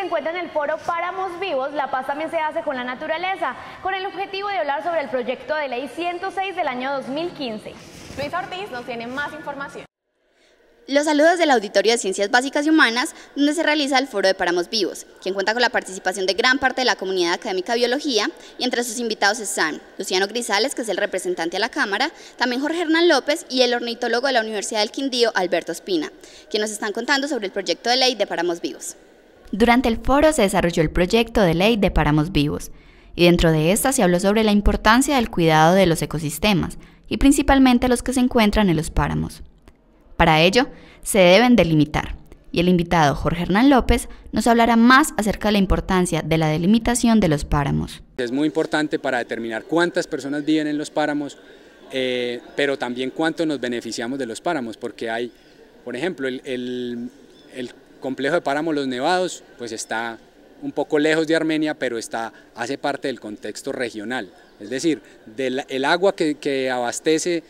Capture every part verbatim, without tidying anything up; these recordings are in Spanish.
encuentra en el foro Páramos Vivos, La Paz también se hace con la naturaleza, con el objetivo de hablar sobre el proyecto de ley ciento seis del año dos mil quince. Luis Ortiz nos tiene más información. Los saludos del Auditorio de Ciencias Básicas y Humanas, donde se realiza el Foro de Páramos Vivos, quien cuenta con la participación de gran parte de la comunidad académica de biología, y entre sus invitados están Luciano Grisales, que es el representante a la Cámara, también Jorge Hernán López y el ornitólogo de la Universidad del Quindío, Alberto Espina, quienes nos están contando sobre el proyecto de ley de Páramos Vivos. Durante el foro se desarrolló el proyecto de ley de Páramos Vivos, y dentro de esta se habló sobre la importancia del cuidado de los ecosistemas, y principalmente los que se encuentran en los páramos. Para ello, se deben delimitar, y el invitado Jorge Hernán López nos hablará más acerca de la importancia de la delimitación de los páramos. Es muy importante para determinar cuántas personas viven en los páramos, eh, pero también cuánto nos beneficiamos de los páramos, porque hay, por ejemplo, el, el, el complejo de páramos Los Nevados, pues está un poco lejos de Armenia, pero está, hace parte del contexto regional, es decir, del, el agua que, que abastece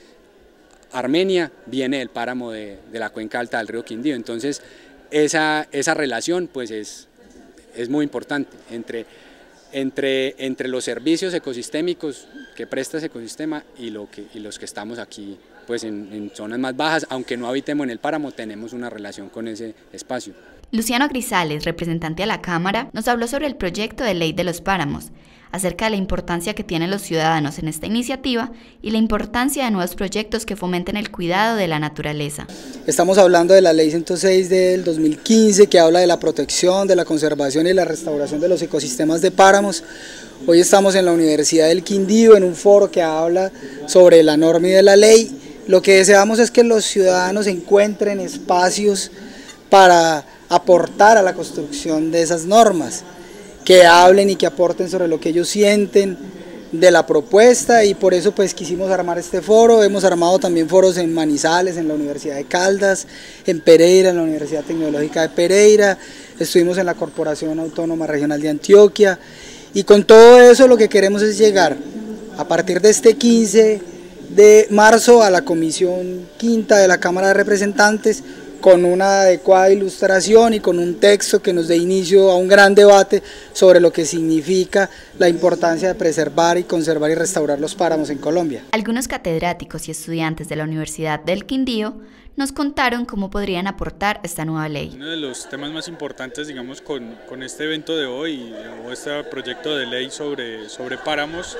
Armenia viene del páramo de, de la cuenca alta del río Quindío. Entonces esa, esa relación pues es, es muy importante entre, entre, entre los servicios ecosistémicos que presta ese ecosistema y, lo que, y los que estamos aquí pues en, en zonas más bajas, aunque no habitemos en el páramo, tenemos una relación con ese espacio. Luciano Grisales, representante a la Cámara, nos habló sobre el proyecto de ley de los páramos, acerca de la importancia que tienen los ciudadanos en esta iniciativa y la importancia de nuevos proyectos que fomenten el cuidado de la naturaleza. Estamos hablando de la ley ciento seis del dos mil quince, que habla de la protección, de la conservación y la restauración de los ecosistemas de páramos. Hoy estamos en la Universidad del Quindío en un foro que habla sobre la norma y de la ley. Lo que deseamos es que los ciudadanos encuentren espacios para aportar a la construcción de esas normas, que hablen y que aporten sobre lo que ellos sienten de la propuesta, y por eso pues quisimos armar este foro. Hemos armado también foros en Manizales, en la Universidad de Caldas, en Pereira, en la Universidad Tecnológica de Pereira, estuvimos en la Corporación Autónoma Regional de Antioquia, y con todo eso lo que queremos es llegar a partir de este quince de marzo a la Comisión Quinta de la Cámara de Representantes, con una adecuada ilustración y con un texto que nos dé inicio a un gran debate sobre lo que significa la importancia de preservar y conservar y restaurar los páramos en Colombia. Algunos catedráticos y estudiantes de la Universidad del Quindío nos contaron cómo podrían aportar esta nueva ley. Uno de los temas más importantes, digamos, con, con este evento de hoy o este proyecto de ley sobre, sobre páramos,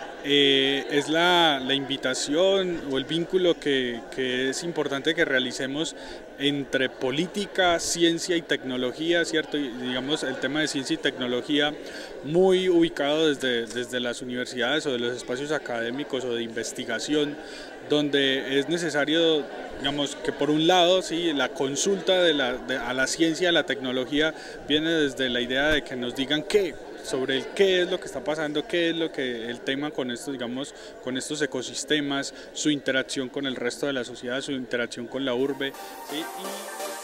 Eh, es la, la invitación o el vínculo que, que es importante que realicemos entre política, ciencia y tecnología, ¿cierto? Y, digamos, el tema de ciencia y tecnología muy ubicado desde, desde las universidades o de los espacios académicos o de investigación, donde es necesario, digamos, que por un lado, sí, la consulta de la, de, a la ciencia, a la tecnología, viene desde la idea de que nos digan qué, sobre el qué es lo que está pasando, qué es lo que el tema con estos, digamos, con estos ecosistemas, su interacción con el resto de la sociedad, su interacción con la urbe, ¿sí? Y